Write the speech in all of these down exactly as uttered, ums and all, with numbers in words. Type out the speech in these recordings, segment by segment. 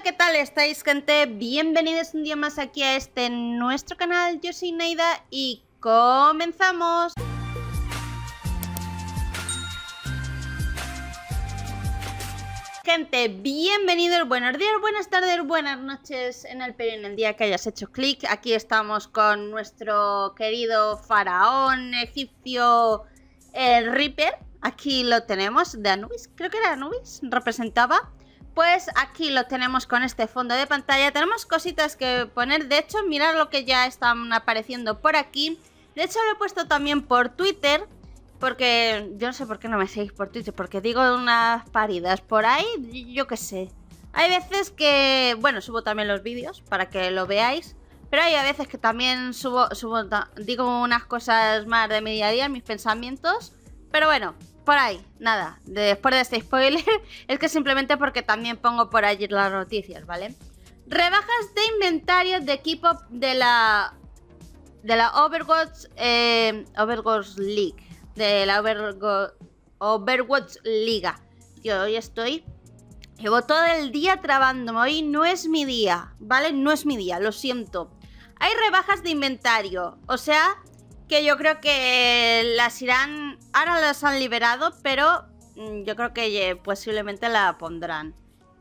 ¿qué tal estáis, gente? Bienvenidos un día más aquí a este nuestro canal. Yo soy Neida y comenzamos. Gente, bienvenidos, buenos días, buenas tardes, buenas noches en el periodo en el día que hayas hecho clic. Aquí estamos con nuestro querido faraón egipcio, el Reaper. Aquí lo tenemos, de Anubis, creo que era Anubis, representaba. Pues aquí lo tenemos con este fondo de pantalla. Tenemos cositas que poner. De hecho, mirad lo que ya están apareciendo por aquí. De hecho, lo he puesto también por Twitter, porque yo no sé por qué no me seguís por Twitter, porque digo unas paridas por ahí, yo qué sé. Hay veces que, bueno, subo también los vídeos para que lo veáis, pero hay a veces que también subo, subo digo unas cosas más de mi día a día, mis pensamientos, pero bueno, por ahí, nada, después de este spoiler, es que simplemente porque también pongo por allí las noticias, ¿vale? Rebajas de inventario de equipo de la de la Overwatch, eh, Overwatch League, de la Overwatch, Overwatch Liga. Yo hoy estoy, llevo todo el día trabándome, hoy no es mi día, ¿vale? No es mi día, lo siento. Hay rebajas de inventario, o sea que yo creo que las irán, ahora las han liberado, pero yo creo que posiblemente la pondrán.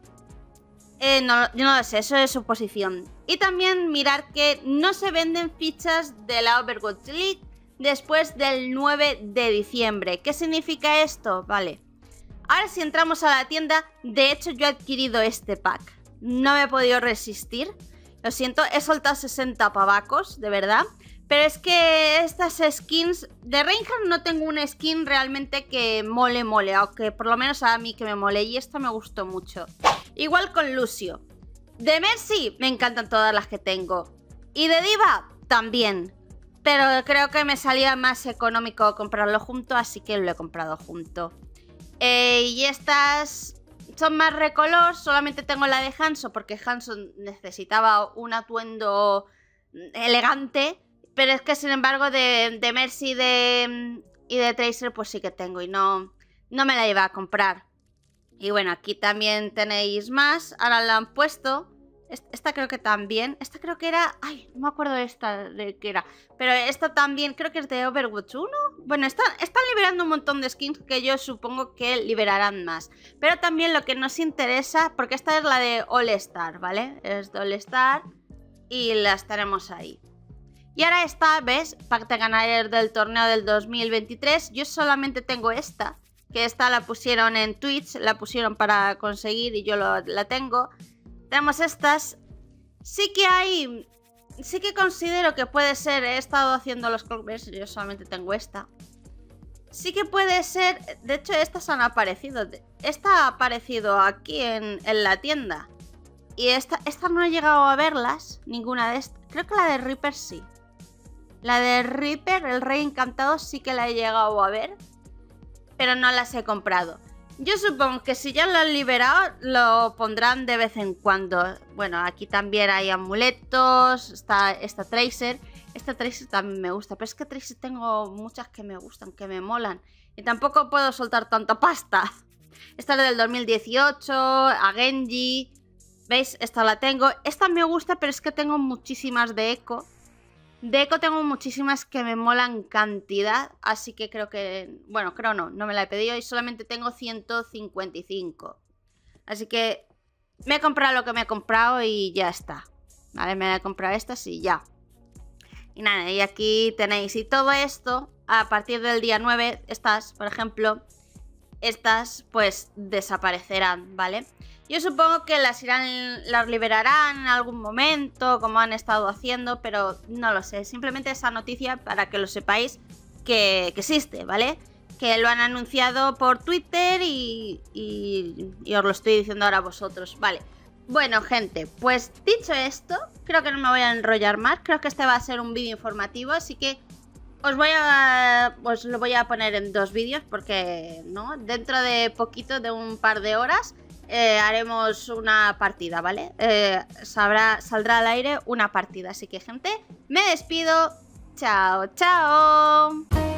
Eh, no, yo no lo sé, eso es suposición. Y también mirar que no se venden fichas de la Overwatch League después del nueve de diciembre. ¿Qué significa esto? Vale. Ahora si entramos a la tienda, de hecho yo he adquirido este pack. No me he podido resistir. Lo siento, he soltado sesenta pavacos, de verdad. Pero es que estas skins... De Reinhardt no tengo una skin realmente que mole mole, aunque por lo menos a mí que me mole. Y esta me gustó mucho. Igual con Lucio. De Mercy me encantan todas las que tengo. Y de Diva también. Pero creo que me salía más económico comprarlo junto, así que lo he comprado junto. Eh, y estas son más recolor, solamente tengo la de Hanzo, porque Hanzo necesitaba un atuendo elegante. Pero es que sin embargo de, de Mercy de, y de Tracer pues sí que tengo y no, no me la iba a comprar. Y bueno, aquí también tenéis más, ahora la han puesto. Esta creo que también, esta creo que era, ay, no me acuerdo de esta de qué era, pero esta también creo que es de Overwatch uno. Bueno, están, están liberando un montón de skins que yo supongo que liberarán más. Pero también lo que nos interesa, porque esta es la de All Star, ¿vale? Es de All Star y las tenemos ahí. Y ahora esta, ¿ves? Pack de ganadores del torneo del dos mil veintitrés. Yo solamente tengo esta, que esta la pusieron en Twitch, la pusieron para conseguir y yo lo, la tengo. Tenemos estas. Sí que hay... Sí que considero que puede ser... He estado haciendo los clockbers, yo solamente tengo esta. Sí que puede ser... De hecho, estas han aparecido. Esta ha aparecido aquí en, en la tienda. Y esta, esta no he llegado a verlas. Ninguna de estas. Creo que la de Reaper sí. La de Reaper, el Rey Encantado, sí que la he llegado a ver. Pero no las he comprado. Yo supongo que si ya lo han liberado, lo pondrán de vez en cuando. Bueno, aquí también hay amuletos. Está esta Tracer. Esta Tracer también me gusta. Pero es que Tracer tengo muchas que me gustan, que me molan. Y tampoco puedo soltar tanta pasta. Esta es del dos mil dieciocho. A Genji. ¿Veis? Esta la tengo. Esta me gusta, pero es que tengo muchísimas de Echo. De Echo tengo muchísimas que me molan cantidad, así que creo que... Bueno, creo no, no me la he pedido y solamente tengo ciento cincuenta y cinco. Así que me he comprado lo que me he comprado y ya está. Vale, me he comprado estas y ya. Y nada, y aquí tenéis. Y todo esto, a partir del día nueve, estas, por ejemplo, estas pues desaparecerán, ¿vale? Yo supongo que las irán, las liberarán en algún momento, como han estado haciendo, pero no lo sé. Simplemente esa noticia para que lo sepáis que, que existe, ¿vale? Que lo han anunciado por Twitter y, y, y os lo estoy diciendo ahora a vosotros, ¿vale? Bueno, gente, pues dicho esto, creo que no me voy a enrollar más. Creo que este va a ser un vídeo informativo, así que os voy a, os lo voy a poner en dos vídeos porque, ¿no? Dentro de poquito, de un par de horas... Eh, haremos una partida, ¿vale? Eh, sabrá, saldrá al aire una partida. Así que, gente, me despido. Chao, chao.